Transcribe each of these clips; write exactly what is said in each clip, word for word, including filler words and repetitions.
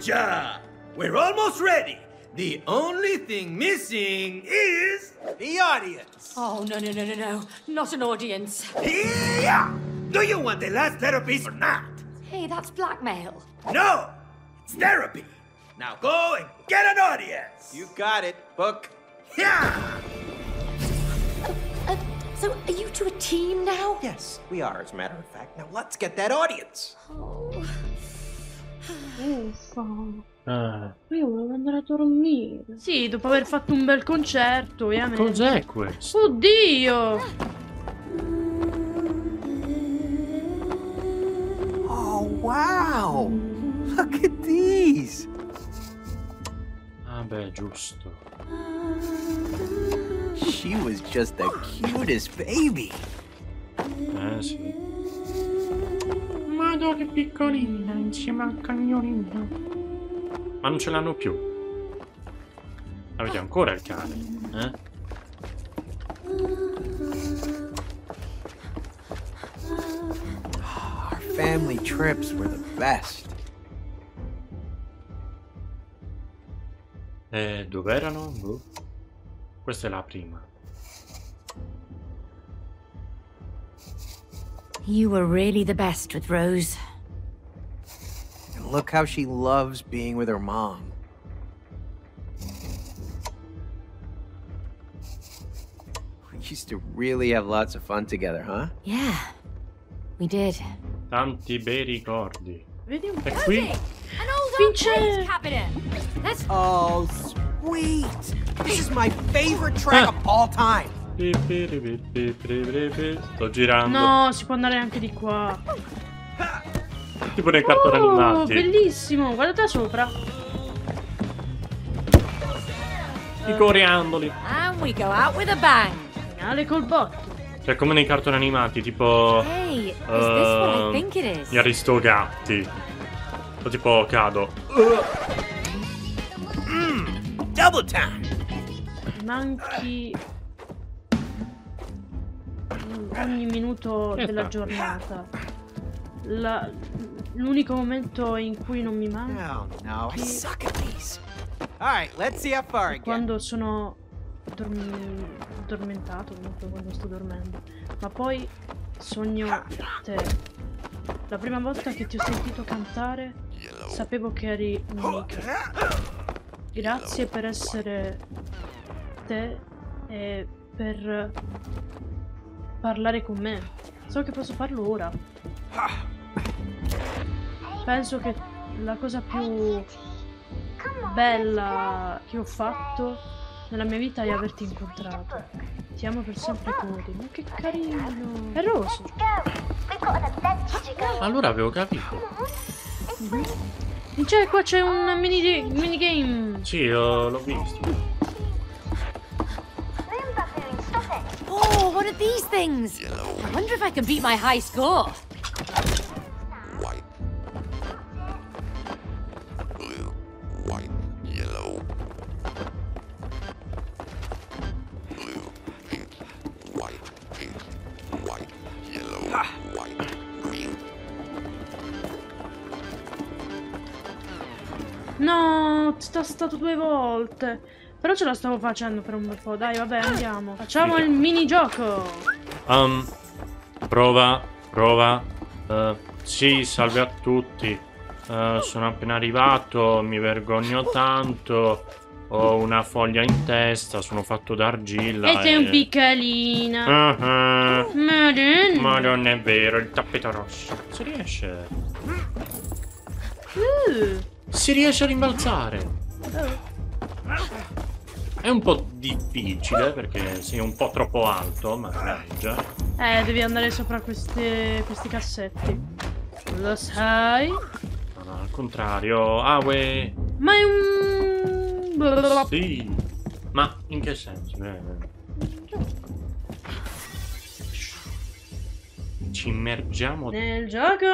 job! We're almost ready. The only thing missing is the audience. Oh, no, no, no, no, no. Not an audience. Yeah! Do you want the last therapy or not? Hey, that's blackmail. No! It's therapy. Now go and get an audience. You got it, Book. Yeah! Uh, so, are you two a team now? Yes, we are, as a matter of fact. Now let's get that audience. Oh. Uffa. Ah. Io volevo andare a dormire. Sì, dopo aver fatto un bel concerto, ovviamente. Cos'è questo? Oddio! Oh, wow! Look at these! Ah beh, giusto. She was just the cutest baby. Eh sì. Madò che piccolina insieme al cagnolino. Ma non ce l'hanno più. Avete ancora il cane, eh? Our family trips were the best. E dov'erano? Boh. Questa è la prima. You were really the best with Rose. And look how she loves being with her mom. We used to really have lots of fun together, huh? Yeah, we did. Tanti bei ricordi. Vedi un E po'. qui? An old Vince! cabinet. Let's... Oh, sweet! This is my favorite track of all time. Sto girando. No, si può andare anche di qua. Tipo nei cartoni Oh, animati. bellissimo, guardate da sopra. I coriandoli. And we go out with a bang. Finale col botto. Cioè come nei cartoni animati, tipo Hey, is this what I uh, think it is? gli Aristogatti. O tipo cado. Mm, double time. Manchi ogni minuto Che della sta? giornata. La- L'unico momento in cui non mi manca No, no, I suck at these. All right, let's see how far I è get. quando sono dormi- addormentato, comunque quando sto dormendo. Ma poi sogno te. La prima volta che ti ho sentito cantare sapevo che eri unica. Grazie per essere te e per parlare con me. So che posso farlo ora. Penso che la cosa più bella che ho fatto nella mia vita è averti incontrato. Ti amo per sempre, Cody. Ma che carino! È rosso. Allora avevo capito. Cioè, qua c'è un mini minigame. Sì, l'ho l'ho visto. Oh, what are these things? I wonder if I can beat my high score. White, blue, white, yellow, blue, pink, white, pink, white, yellow, white, green. No, sta stato due volte. Però ce la stavo facendo per un bel po'. Dai, vabbè, andiamo. Facciamo il minigioco. Um, prova, prova. Uh, sì, salve a tutti. Uh, sono appena arrivato, mi vergogno tanto. Ho una foglia in testa, sono fatto d'argilla. E sei un piccolina. Uh-huh. Madonna. Ma non è vero, il tappeto rosso. Si riesce. Uh. Si riesce a rimbalzare. È un po' difficile perché sei un po' troppo alto, ma dai già. Eh, devi andare sopra queste, questi cassetti. Lo sai? No, no, al contrario. Ah, uè. Ma è un... Sì. Ma in che senso? Eh, Ci immergiamo Nel gioco.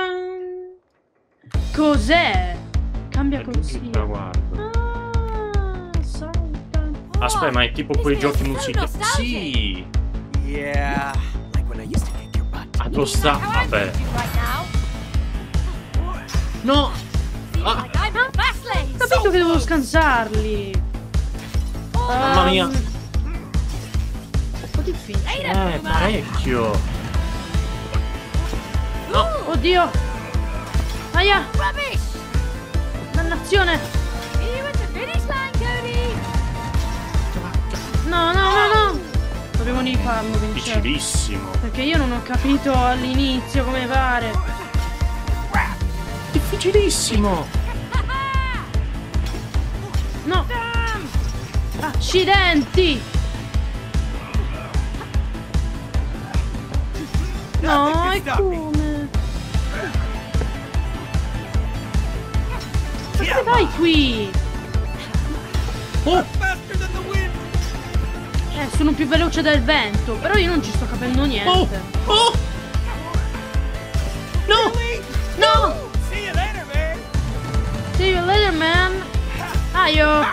Cos'è? Cambia per tutto il consiglio. traguardo. Ah, salta. Aspetta, ma è tipo quei giochi musicali. nostalgic. Sì. Yeah, like when I used to kick your butt. A tosta. Vabbè. Right now. No. Ah. Like I'm Fastly. detto che devo scansarli. Mamma mia. Um, un po' difficile. Eh, parecchio. No. Oddio. Aia. Rubbish! Dannazione. You at the finish line, Cody! No, no, no, no. Dovevo rifarlo, Vincenzo. Difficilissimo. Perché io non ho capito all'inizio come fare. Difficilissimo. No. Accidenti. No, e come? Ma che vai qui? Oh, Faster than the wind. Eh, sono più veloce del vento, però io non ci sto capendo oh, niente. oh. No. No! See you later, man. See you later, man. Aio!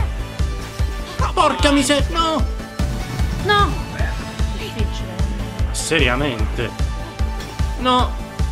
Porca miseria. No. No! Difficile. Seriamente. No.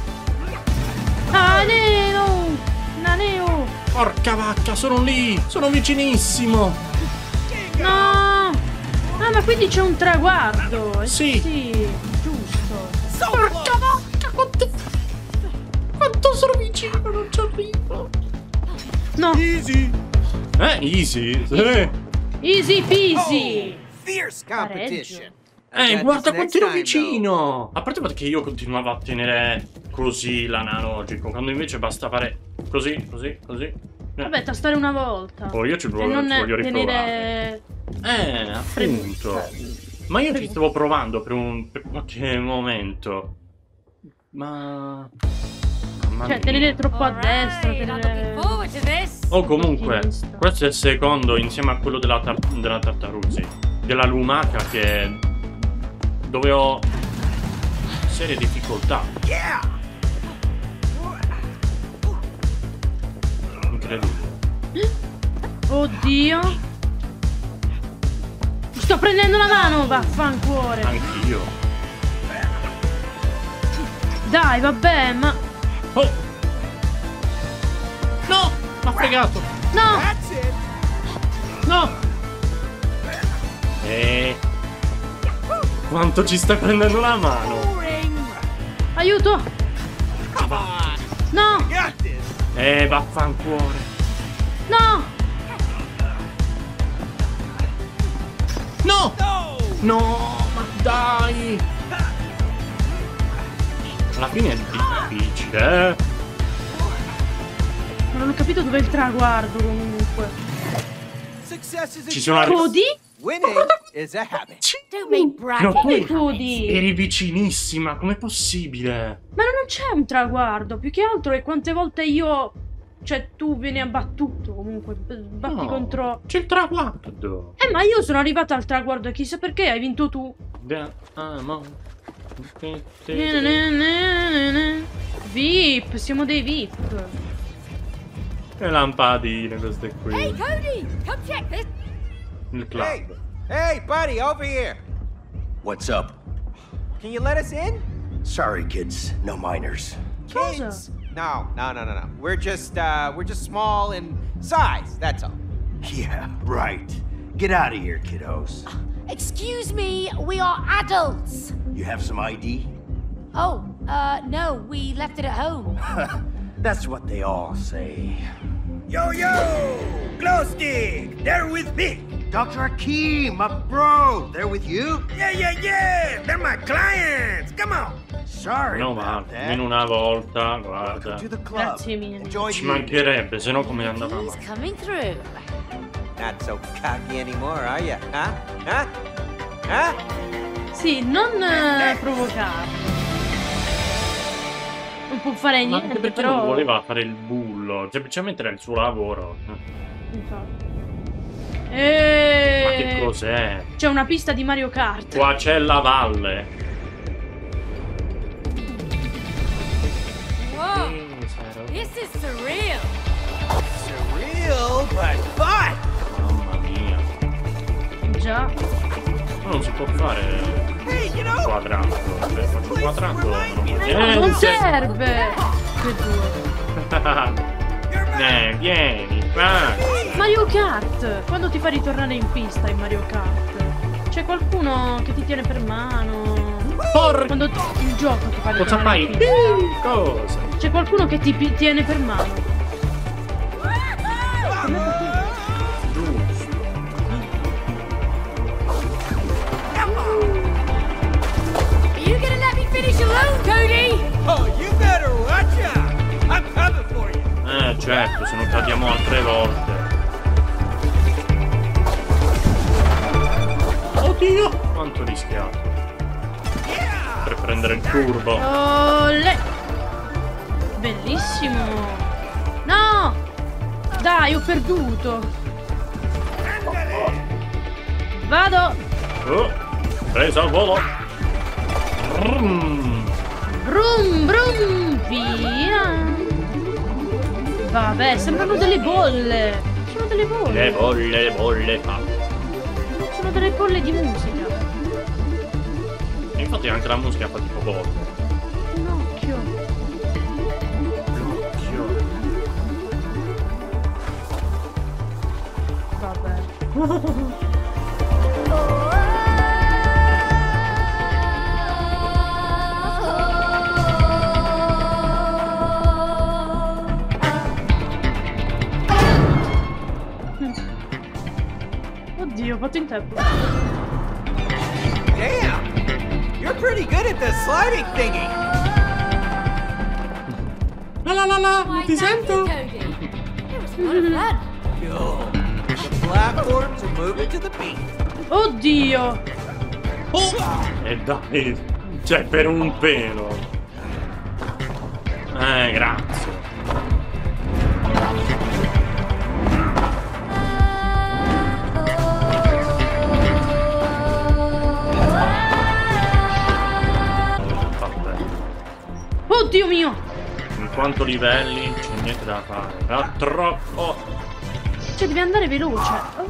Ah, Neo! Naneo! Porca vacca, sono lì. Sono vicinissimo. No! Ah, ma quindi c'è un traguardo. Eh, Sì. Sì, giusto. Porca vacca, quanto... Quanto sono vicino, non ci arrivo. No! Easy. Eh, easy. Sì. Easy peasy! Fierce competition. Eh, Got guarda this quanto ero next time, vicino. A parte il fatto che io continuavo a tenere così l'analogico, quando invece basta fare così, così, così. Eh. Vabbè, tastare una volta. Oh, io ci E voglio, non ci voglio tenere... riprovare. Eh, appunto. Ma io ci stavo provando per un per qualche momento. Ma... Mamma Cioè, mia. tenere troppo a Alright, destra, I'm looking tenere... forward to this. Oh, comunque, Sinistra. questo è il secondo insieme a quello della, tar della Tartaruzzi. Della lumaca che... dove ho serie difficoltà. Yeah. Incredibile. Oddio! Mi sto prendendo la mano, vaffancuore! Anch'io. Dai, vabbè, ma... Oh! No! M'ha fregato! No! That's it. No! Eh... Quanto ci stai prendendo la mano? Aiuto! Come on. No! Got this. Eh, vaffancuore. No! No! No. No, ma dai! Alla fine è difficile, eh? Non ho capito dov'è il traguardo, comunque. Success is a Ci sono arrivati. Cody? Winning is a habit. Don't make No, bragging tu Come habits. Cody? eri vicinissima, com'è possibile? Ma non c'è un traguardo, più che altro è quante volte io... Cioè, tu vieni abbattuto, comunque, b- batti No, contro... c'è il traguardo. Eh, ma io sono arrivata al traguardo e chissà perché hai vinto tu. Da- amo. V I P, siamo dei V I P. Le lampadine queste qui. Hey, Cody, come check this. Il club. Hey, hey, buddy, over here. What's up? Can you let us in? Sorry, kids. No minors. Cosa? Kids? No, no, no, no, no. We're just, uh, we're just small in size. That's all. Yeah, right. Get out of here, kiddos. Excuse me, we are adults. You have some I D? Oh, uh, no, we left it at home. That's what they all say. Yo, yo, glow stick. They're with me. Doctor Akeem, my bro, they're with you? Yeah, yeah, yeah. They're my clients. Come on. Sorry No, ma about that. almeno una volta, guarda. Welcome to the club. Grazie mille. Enjoy Ci the mancherebbe, se no come andava He's avanti. coming through. Not so cocky anymore, are you? Huh? Huh? Huh? Sì, non eh, provocarlo. Non può fare Ma niente, anche perché però... non voleva fare il bullo, semplicemente era il suo lavoro. Infatti. Ma che E... cos'è? C'è una pista di Mario Kart. Qua c'è la valle. Whoa, Misero. this is surreal. Surreal, but fun. Mamma mia. Già. Ma non si può fare Hey, you know, quadrato. Se faccio quadrato non fa Eh, no, non niente. serve. Che due. you're mine. Eh, vieni. Eh. Mario Kart! Quando ti fa ritornare in pista in Mario Kart? C'è qualcuno che ti tiene per mano? Porca. Quando ti- il gioco ti fa Cosa ritornare fai? in pista. Cosa? C'è qualcuno che ti pi- tiene per mano. Giusto. Are you gonna let me finish alone, Cody? Oh, you better watch out! I'm coming for you! Eh, certo, se non cadiamo altre volte. Oddio! Quanto rischiato. Per prendere il turbo. Olè! Bellissimo! No! Dai, ho perduto! Vado! Oh, presa al volo. Brum. Brum brum! Via! Vabbè, sembrano delle bolle! Sono delle bolle! Le bolle, le bolle. Ah. Sono delle bolle di musica! E infatti anche la musica fa tipo bolle. Un occhio! L'occhio. Vabbè. Oddio, ho fatto in tempo. Damn! You're pretty good at the sliding thingy. La la la la, non Why, ti thank sento? you, Cody. It was a lot of fun. Yo, the platforms are moving to the beat. Oddio! E dai, cioè per un pelo. Eh, grazie. Vabbè. Oddio mio! In quanto livelli c'è niente da fare. Era troppo. Cioè, devi andare veloce. Oh.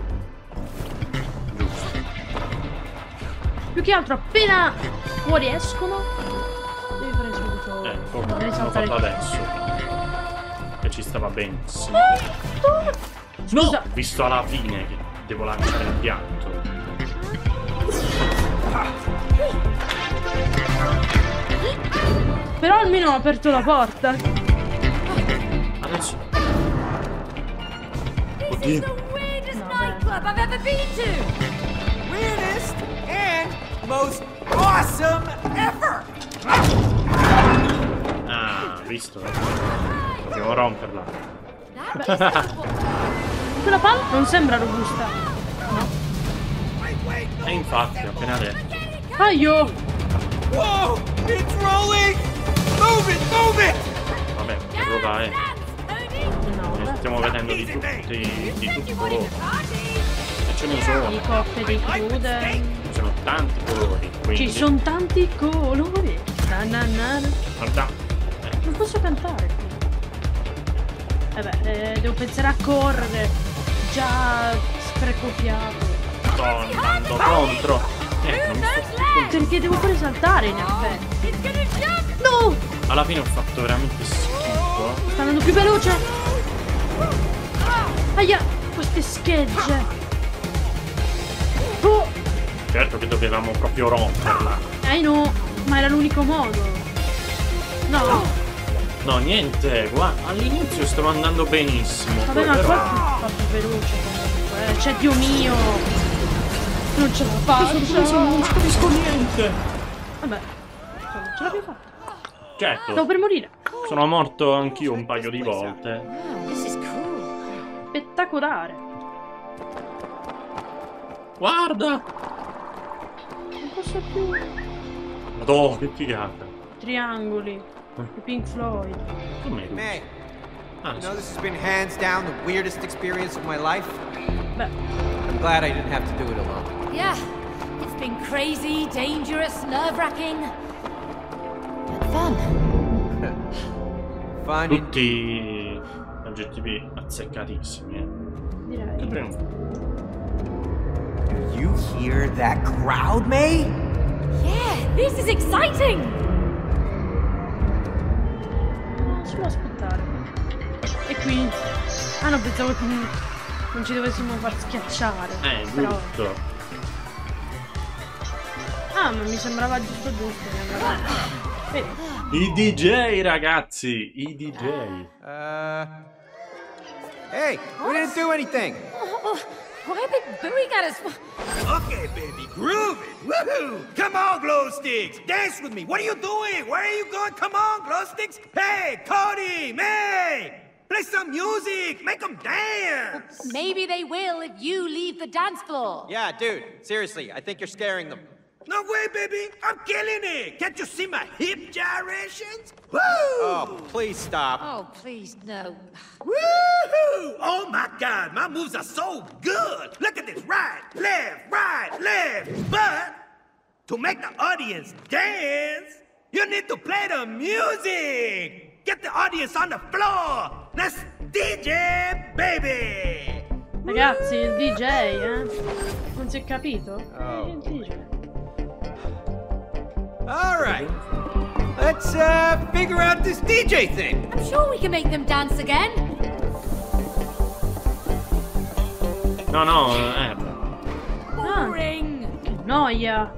Giusto. Più che altro, appena fuori escono, devi fare subito. Ecco, devi l'ho saltare fatto il- adesso. Che ci stava benissimo. Oh, Scusa. No! Visto alla fine che devo lanciare il piatto. Però almeno ho aperto la porta. Adesso. This is Oddio. the weirdest No, nightclub I've ever been to. Weirdest and most awesome ever. Ah, visto? Dobbiamo romperla. That is not Quella palla non sembra robusta. E infatti, ho appena detto. Aio! Whoa! It's rolling! Move it! Move it! Vabbè, che roba è? No, Ne vabbè. stiamo vedendo di tutti. di tutti i colori. E ce ne Di sono. coppe di crude. Ci sono tanti colori. Quindi. Ci sono tanti colori. Na na na. Guarda. Eh, Non posso cantare qui. Vabbè, eh, devo pensare a correre. Già sprecopiato. sto andando contro. Eh, non mi sto più Perché devo pure saltare in effetti. It's gonna jump. No! Alla fine ho fatto veramente schifo. Sta andando più veloce. Aia! Queste schegge. Oh! Certo che dovevamo proprio romperla. Eh no, ma era l'unico modo. No! No, niente, guarda, all'inizio stavo andando benissimo. Vabbè, poi ma però- qua fa più veloce comunque. Eh, cioè, Dio mio! Non ce la faccio! non capisco niente. Vabbè, insomma, ce l'abbiamo fatta. Certo, Stavo per morire. sono morto anch'io un paio di volte. Wow, this is cool. Spettacolare. Guarda! Non posso più. Madonna, che figata. Triangoli. I Pink Floyd. Come tu? May, Ah, you sì. know this has been hands down the weirdest experience of my life. Beh, I'm glad I didn't have to do it alone. Yeah, it's been crazy, dangerous, nerve-wracking, but fun. Fun. Tutti aggettivi azzeccatissimi, eh. Che direi. trionfo. Do you hear that crowd, May? Yeah, this is exciting. Solo aspettare. E qui Ah no, pensavo che non ci dovessimo far schiacciare. Eh, però... giusto. Ah, ma mi sembrava giusto giusto. Mi sembrava... Vedi? I D J, ragazzi, i D J. Uh. Hey, we didn't do anything. Oh, why are they booing at us? Okay, baby, groove it. Woohoo! Come on, glow sticks. Dance with me. What are you doing? Where are you going? Come on, glow sticks. Hey, Cody, May. Play some music. Make them dance. Maybe they will if you leave the dance floor. Yeah, dude, seriously, I think you're scaring them. No way, baby. I'm killing it. Can't you see my hip gyrations? Woo! Oh, please stop. Oh, please, no. Woohoo! Oh my God, my moves are so good. Look at this, right, left, right, left. But to make the audience dance, you need to play the music. Get the audience on the floor. Let's D J, baby. Ragazzi, il D J, eh? Non si è capito? Oh. Eh, il D J. All right. Let's uh, figure out this D J thing. I'm sure we can make them dance again. No, no, eh. Boring. Che noia.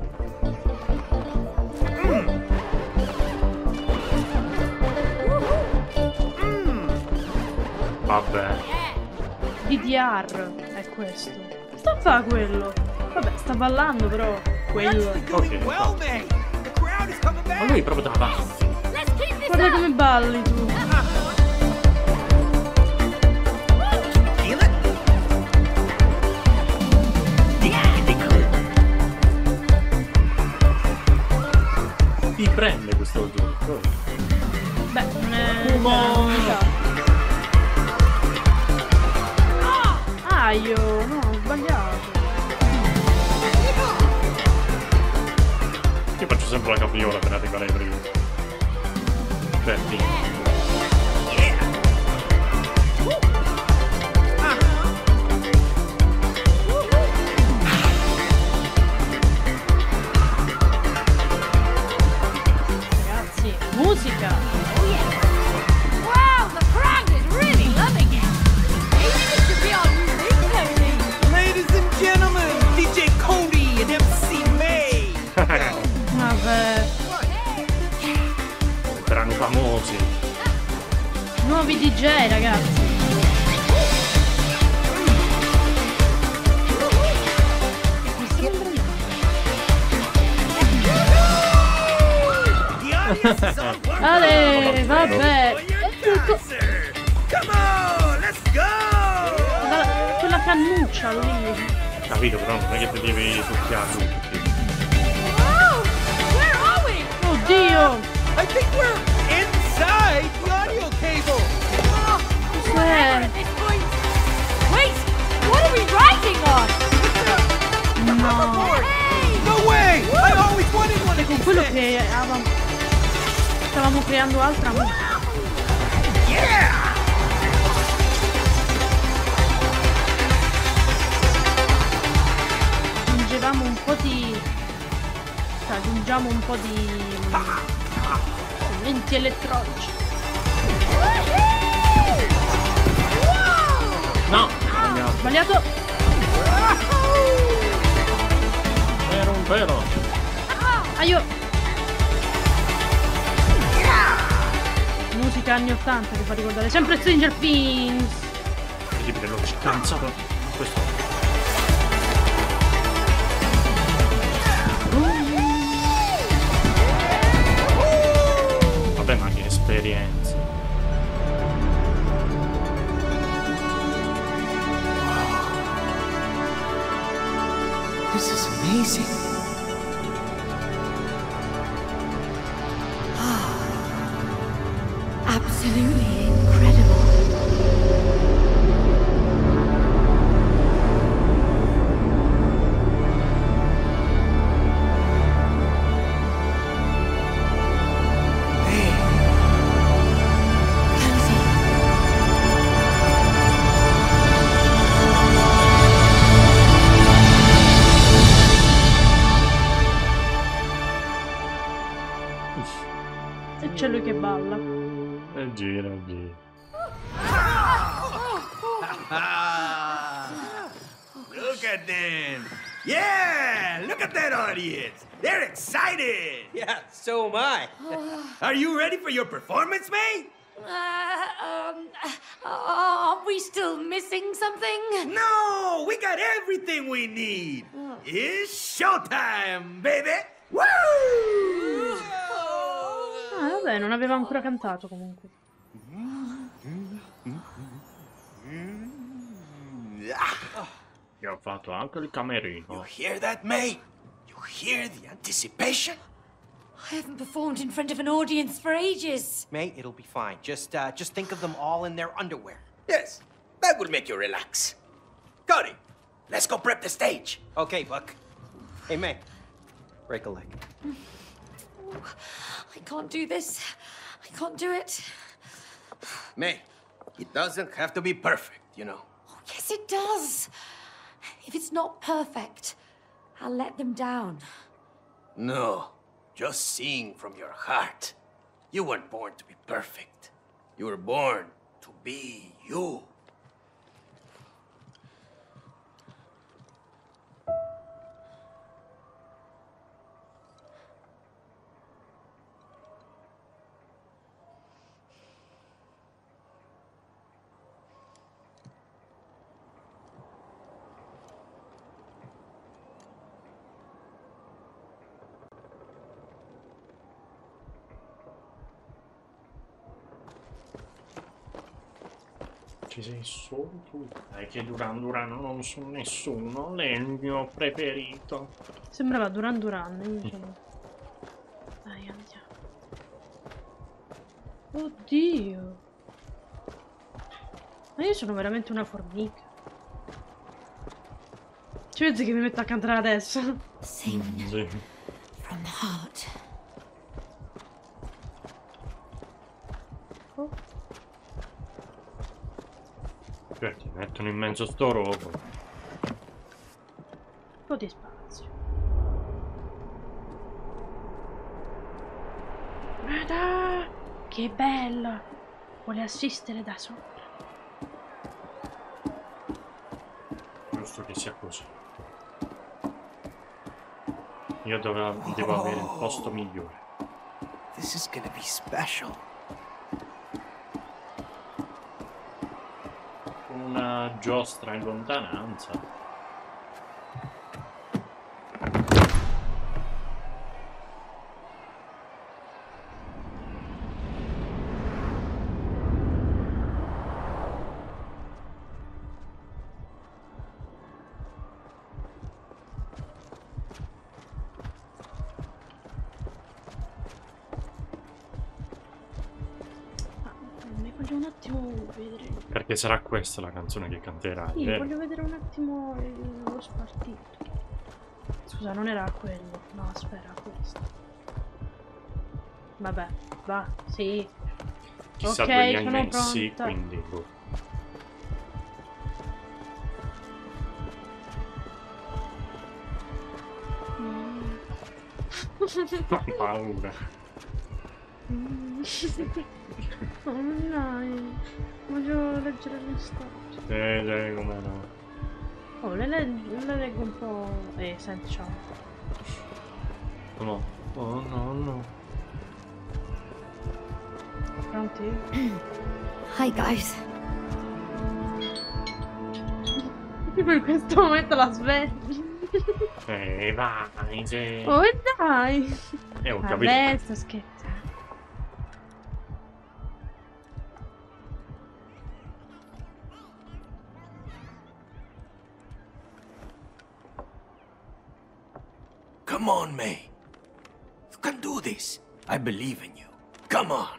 Vabbè. D D R è questo. Sta a fare quello. Vabbè, sta ballando però. Quello. Doing well, man. The crowd is coming Ma back. lui proprio davanti. Let's keep this Guarda up. come balli tu. Feel it? Ti prende questo gioco. Beh, non è... Come? Ah, io... No, ho sbagliato. Io faccio sempre la capriola per arrivare ai primi. Senti. Ragazzi, musica. Wow, the crowd is really loving it. Maybe this should be our new ringtone. Ladies and gentlemen, D J Cody and M C May. Vabbè. Saranno famosi. Nuovi D J, ragazzi. Mi sembra di... The audience is on board. Ale, vabbè. For your dancer. Come on, let's go. Guarda, quella cannuccia lì. Capito, però non è che ti devi succhiare tutti. Whoa, where are we? Oddio. I think we're inside the audio cable. Oh, Cos'è? at this point. Wait, what are we riding on? No. Hey! No way! I always wanted one of Con these quello things. che avevamo... Stavamo creando altra musica. Yeah. Aggiungevamo un po' di... Cioè, aggiungiamo un po' di... Elementi elettronici. No! Ho sbagliato. Era un pelo. Aio. Musica anni ottanta che fa ricordare sempre Stranger Things. Incredibile, l'ho scansato. Questo. Vabbè, ma che esperienza. This is amazing. Absolutely incredible. E c'è lui che balla. E gira. look at them. Yeah, look at that audience. They're excited. Yeah, so am I. Are you ready for your performance, May? Uh, um, uh, are we still missing something? No, we got everything we need. It's showtime, baby. Woo! Ah, vabbè, non aveva ancora cantato comunque. Io ho fatto anche il camerino. You hear that, May? You hear the anticipation? I haven't performed in front of an audience for ages. May, it'll be fine. Just, uh, just think of them all in their underwear. Yes, that will make you relax. Cody, let's go prep the stage. Okay, Buck. Hey, May. Break a leg. I can't do this. I can't do it. May, it doesn't have to be perfect, you know. Oh, yes, it does. If it's not perfect, I'll let them down. No, just sing from your heart. You weren't born to be perfect. You were born to be you. Ci sei solo tu. Dai che Duran Duran non sono nessuno, lei è il mio preferito. Sembrava Duran Duran, io sono... Dai, andiamo. Oddio. Ma io sono veramente una formica. Ci pensi che mi metto a cantare adesso? Sing Sì. from the heart. Oh. Cioè, ti mettono in mezzo sto robo. Un po' di spazio. Guarda! Che bella! Vuole assistere da sopra. Giusto che sia così. Io dovrò, devo avere il posto migliore. This is gonna be special. Una giostra in lontananza. Voglio un attimo vedere. Perché sarà questa la canzone che canterai, Sì, vero? voglio vedere un attimo il- lo spartito. Scusa, non era quello. No, aspetta, questo. Vabbè, va, sì. Chissà Ok, dove li hai sono messi, pronta. quindi boh. Ho paura. Oh, dai. Voglio leggere le storie. Sì, sì, come no. Oh, le, leg- le leggo un po'. Eh, senti, ciao. No. Oh no, no. Pronti? Hi, guys. In questo momento la svegli. Eh, vai, sì. Oh, e dai. Eh, ho capito. Vabbè, sto scherzando. Come on, May. You can do this. I believe in you. Come on.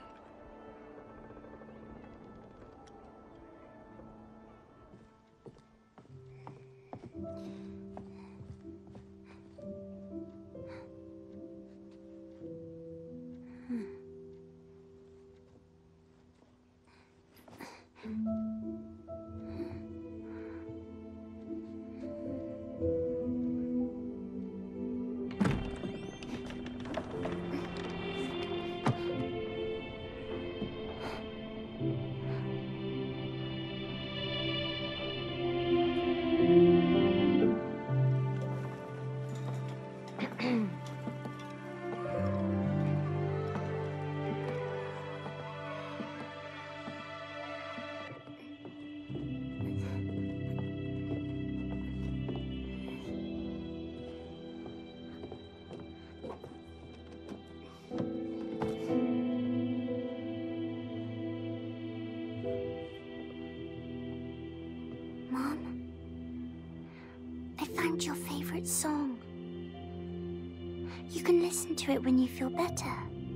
found your favorite song. You can listen to it when you feel better.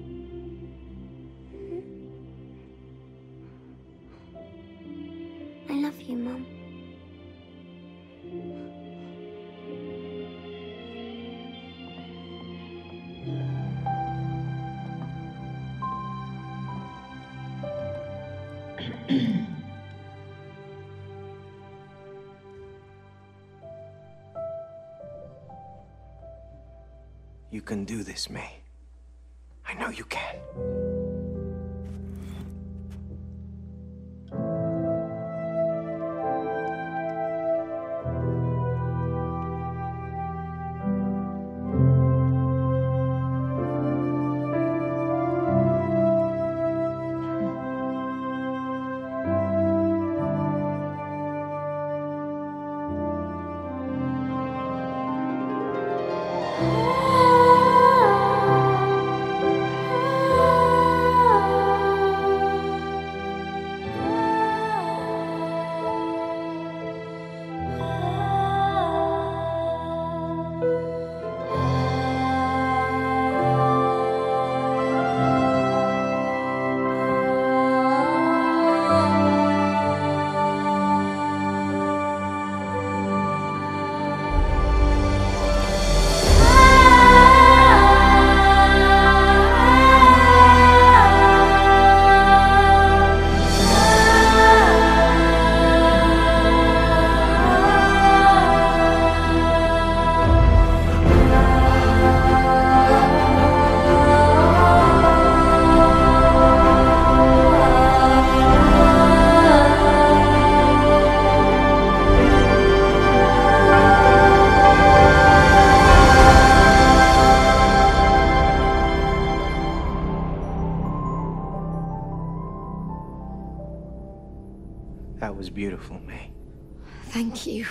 I love you, Mum. You can do this, May. I know you can. That was beautiful, May. Thank you.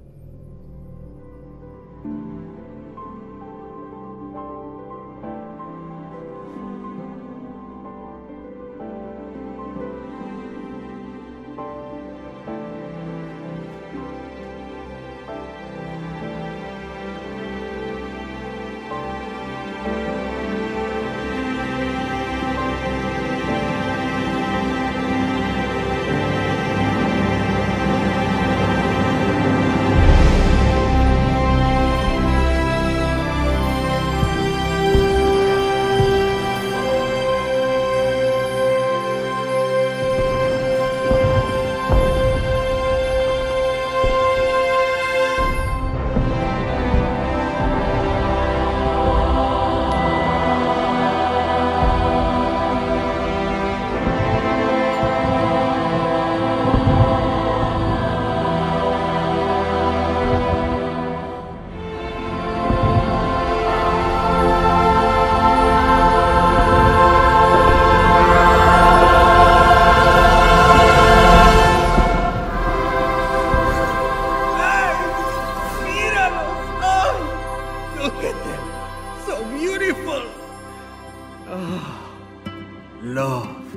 Love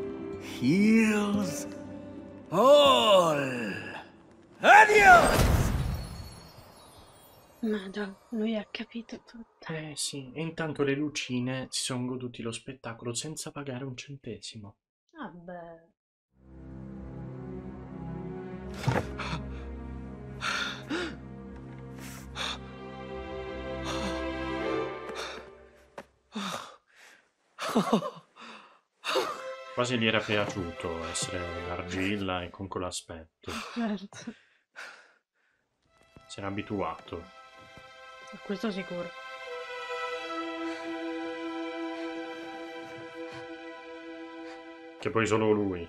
heals all. Adios! Madonna, lui ha capito tutto. Eh sì, e intanto le lucine si sono goduti lo spettacolo senza pagare un centesimo. Vabbè. Quasi gli era piaciuto essere argilla e con quell'aspetto. Certo. Si era abituato. Questo sicuro. Che poi solo lui.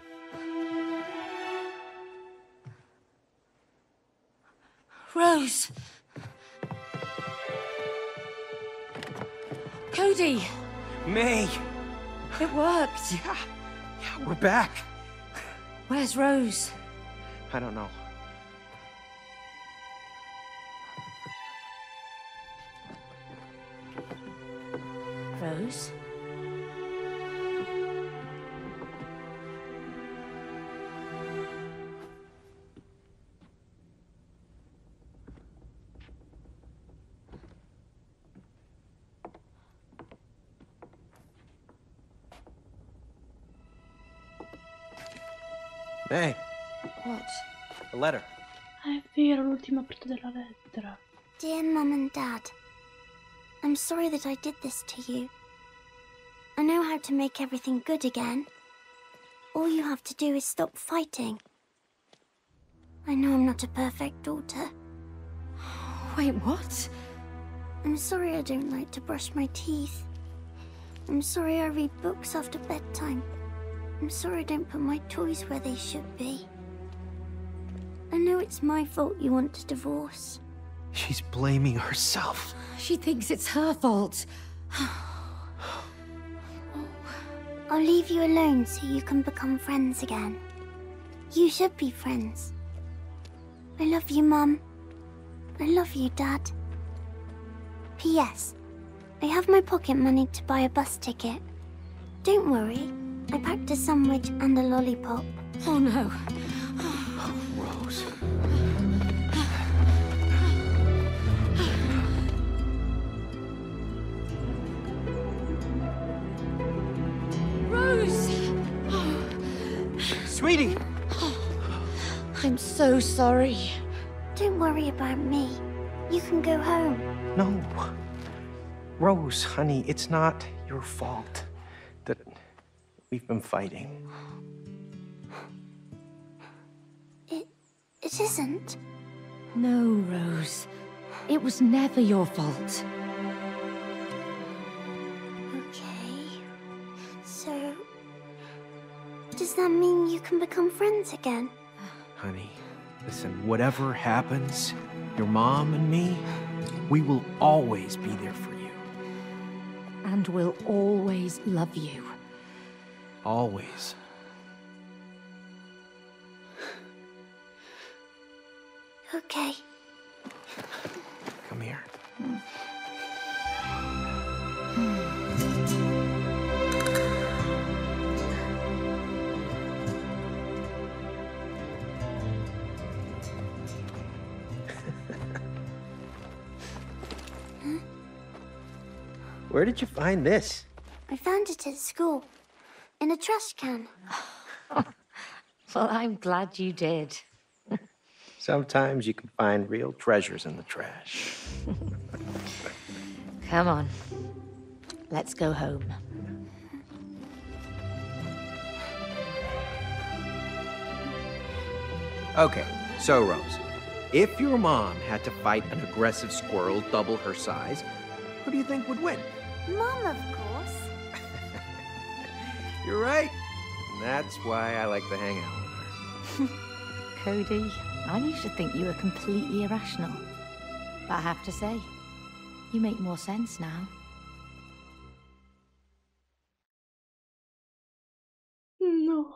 Rose! Cody! May! It worked! Yeah, yeah, we're back. Where's Rose? I don't know. Rose? Hey, What? a letter. Ah, è vero, l'ultima parte della lettera. Dear Mum and Dad, I'm sorry that I did this to you. I know how to make everything good again. All you have to do is stop fighting. I know I'm not a perfect daughter. Wait, what? I'm sorry I don't like to brush my teeth. I'm sorry I read books after bedtime. I'm sorry I don't put my toys where they should be. I know it's my fault you want to divorce. She's blaming herself. She thinks it's her fault. I'll leave you alone so you can become friends again. You should be friends. I love you, Mum. I love you, Dad. P S I have my pocket money to buy a bus ticket. Don't worry. I packed a sandwich and a lollipop. Oh no. Rose. Rose! Sweetie! I'm so sorry. Don't worry about me. You can go home. No. Rose, honey, it's not your fault that we've been fighting. It... it isn't. No, Rose. It was never your fault. Okay. So... does that mean you can become friends again? Honey, listen, whatever happens, your mom and me, we will always be there for you. And we'll always love you. Always. Okay. Come here. Where did you find this? I found it at school. In a trash can. Well, I'm glad you did. Sometimes you can find real treasures in the trash. Come on. Let's go home. Okay, so Rose, if your mom had to fight an aggressive squirrel double her size, who do you think would win? Mom, of course. You're right. And that's why I like to hang out with her. Cody, I used to think you were completely irrational. But I have to say, you make more sense now. No.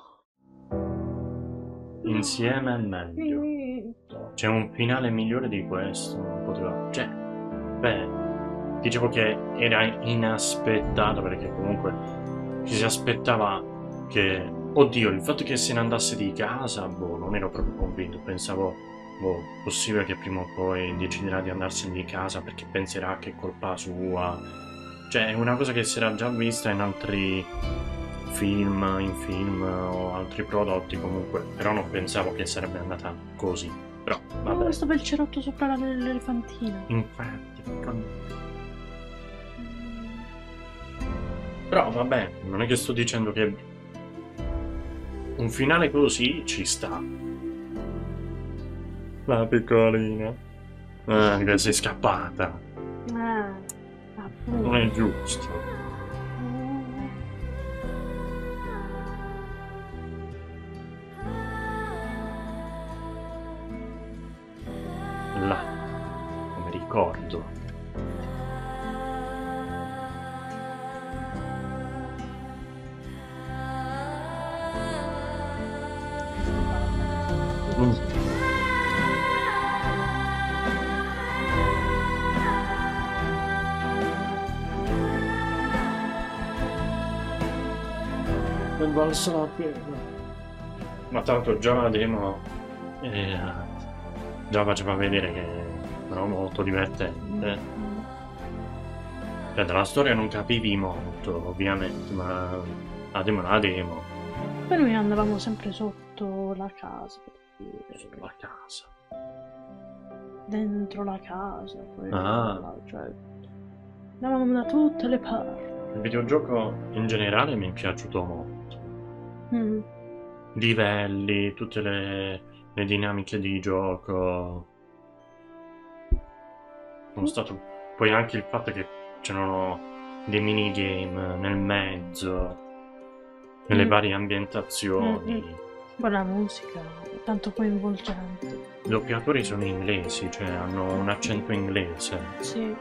Insieme al meglio. C'è un finale migliore di questo, non poteva... Cioè, beh, dicevo che era inaspettato perché comunque ci si aspettava che... Oddio, il fatto che se ne andasse di casa, boh, non ero proprio convinto. Pensavo, boh, possibile che prima o poi deciderà di andarsene di casa perché penserà che è colpa sua. Cioè, è una cosa che si era già vista in altri film, in film o altri prodotti comunque. Però non pensavo che sarebbe andata così. Però, vabbè. Oh, stava il cerotto sopra l'elefantina. Infatti, con... Però vabbè, non è che sto dicendo che un finale così ci sta. La piccolina. Ah, che sei scappata. Ah, appunto. Non è giusto. Là, come ricordo. Mm. Mi balza la pena. Ma tanto già la demo eh, già faceva vedere che era molto divertente. Cioè della storia non capivi molto ovviamente, ma la demo è la demo. Poi noi andavamo sempre sotto. sotto la casa. per dire. Sotto la casa. Dentro la casa. Poi Ah. là, cioè, andavamo da tutte le parti. Il videogioco in generale mi è piaciuto molto. Mm. Livelli, tutte le, le dinamiche di gioco. Sono stato. Poi anche il fatto che c'erano dei minigame nel mezzo, nelle Mm. varie ambientazioni. Mm, Poi la musica, tanto coinvolgente. I doppiatori sono inglesi, cioè hanno un accento inglese. Sì.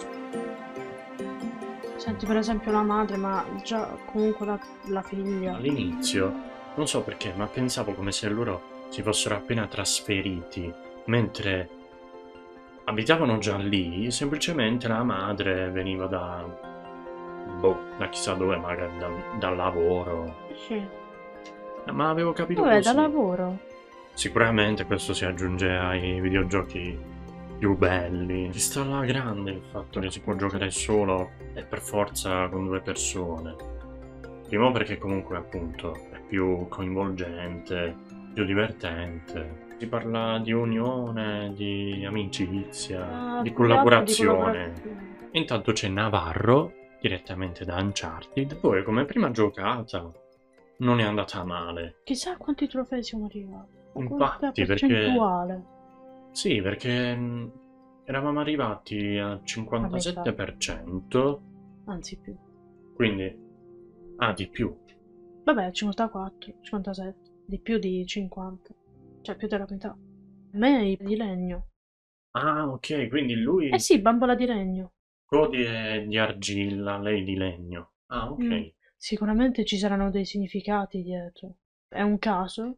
Senti per esempio la madre, ma già comunque la, la figlia. All'inizio, non so perché, ma pensavo come se loro si fossero appena trasferiti, mentre abitavano già lì, semplicemente la madre veniva da, boh, da chissà dove, magari da- dal lavoro. Sì. Ma avevo capito Vabbè, così. da lavoro. Sicuramente questo si aggiunge ai videogiochi più belli. Ci sta alla grande il fatto che si può giocare solo e per forza con due persone. Primo perché comunque appunto è più coinvolgente, più divertente. Si parla di unione, di amicizia, Ah, di più che altro collaborazione. collaborazione. Intanto c'è Navarro, direttamente da Uncharted, dove come prima giocata non è andata male. Chissà quanti trofei siamo arrivati. Infatti, Quanta perché- percentuale. Sì, perché mh, eravamo arrivati al cinquantasette per cento, Anzi più. quindi... Ah, di più. Vabbè, cinquantaquattro, cinquantasette. Di più di cinquanta. Cioè più della metà. A me è di legno. Ah, ok, quindi lui... Eh sì, bambola di legno. Cody è di argilla, lei di legno. Ah, ok. Mm. Sicuramente ci saranno dei significati dietro. È un caso?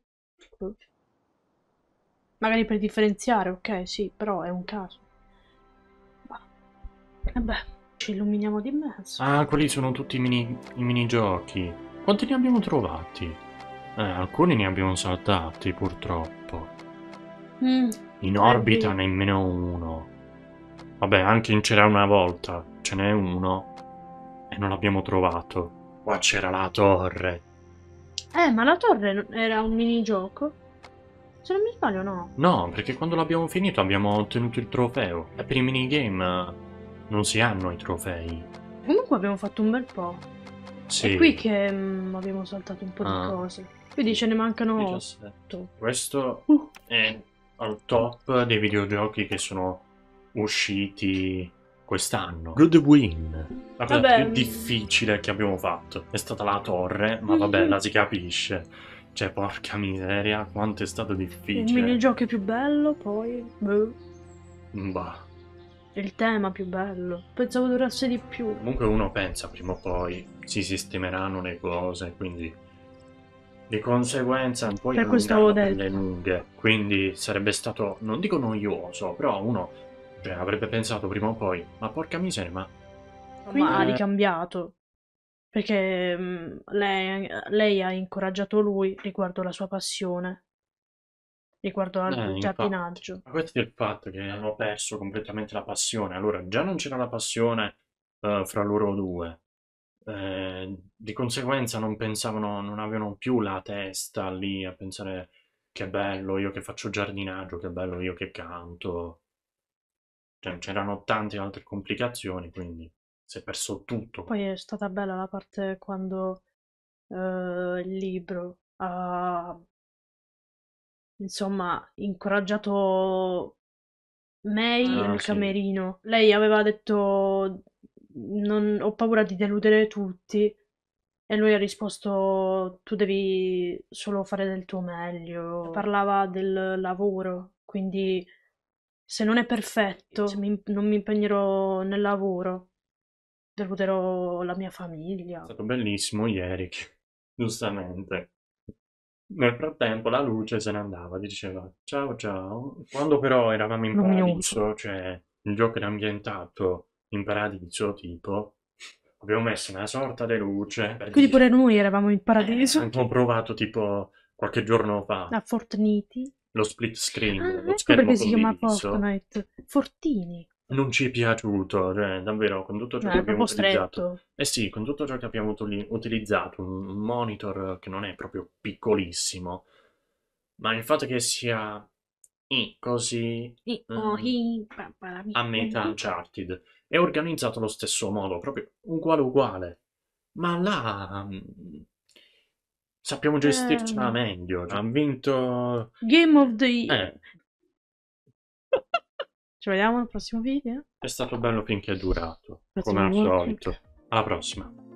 Magari per differenziare, ok, sì, però è un caso. Bah. E beh, ci illuminiamo di mezzo. Ah, quelli sono tutti i, mini, i minigiochi. Quanti ne abbiamo trovati? Eh, alcuni ne abbiamo saltati, purtroppo. Mm, In orbita vero. nemmeno uno. Vabbè, anche in C'era una volta ce n'è uno e non l'abbiamo trovato. Qua c'era la torre. Eh, ma la torre non- era un minigioco? Se non mi sbaglio, no. No, perché quando l'abbiamo finito abbiamo ottenuto il trofeo. E per i minigame eh, non si hanno i trofei. Comunque abbiamo fatto un bel po'. Sì. È qui che mm, abbiamo saltato un po' Ah. di cose. Quindi ce ne mancano diciassette. otto. Questo Uh. è al top dei videogiochi che sono usciti quest'anno. Good win. La cosa Vabbè. più difficile che abbiamo fatto è stata la torre, ma vabbè, la si capisce. Cioè, porca miseria, quanto è stato Il difficile. minigioco più bello, poi... boh, Bah. il tema più bello. Pensavo durasse di più. Comunque uno pensa prima o poi si sistemeranno le cose, quindi di conseguenza un po' Per questo allungano avevo per le lunghe. Quindi sarebbe stato, non dico noioso, però uno cioè, avrebbe pensato prima o poi, ma porca miseria, ma Quindi ha eh, ricambiato. Perché mm, lei, lei ha incoraggiato lui riguardo la sua passione. Riguardo al Eh, infatti. giardinaggio. Ma questo è il fatto che hanno perso completamente la passione. Allora, già non c'era la passione eh, fra loro due. Eh, di conseguenza non pensavano, non avevano più la testa lì a pensare che bello io che faccio giardinaggio, che bello io che canto. Cioè, c'erano tante altre complicazioni, quindi si è perso tutto. Poi è stata bella la parte quando eh, il libro ha insomma incoraggiato May Ah, nel sì. camerino. Lei aveva detto non ho paura di deludere tutti e lui ha risposto tu devi solo fare del tuo meglio. Parlava del lavoro, quindi se non è perfetto, se mi- non mi impegnerò nel lavoro, deluderò la mia famiglia. È stato bellissimo ieri, che, giustamente. Nel frattempo la luce se ne andava, diceva ciao ciao. Quando però eravamo in Non mi paradiso, cioè il gioco era ambientato in paradiso, tipo, abbiamo messo una sorta di luce. per Quindi dire- pure noi eravamo in paradiso. Abbiamo provato tipo qualche giorno fa A Fortnite. lo split screen, Ah, lo ecco schermo perché si chiama condiviso. Fortnite. Fortini. Non ci è piaciuto, cioè davvero con tutto ciò No, che è abbiamo proprio utilizzato. stretto. Eh sì, con tutto ciò che abbiamo utili- utilizzato, un un monitor che non è proprio piccolissimo, Ma il fatto che sia i, così I- mm, oh, hi, pa- pa- la- a metà Uncharted è organizzato allo stesso modo, proprio uguale uguale. Ma là mm, sappiamo gestircela Ehm. meglio. Ha vinto. Game of the Year. Eh, Ci vediamo al prossimo video. è stato bello finché è durato, Prossimo come al walking. solito. Alla prossima.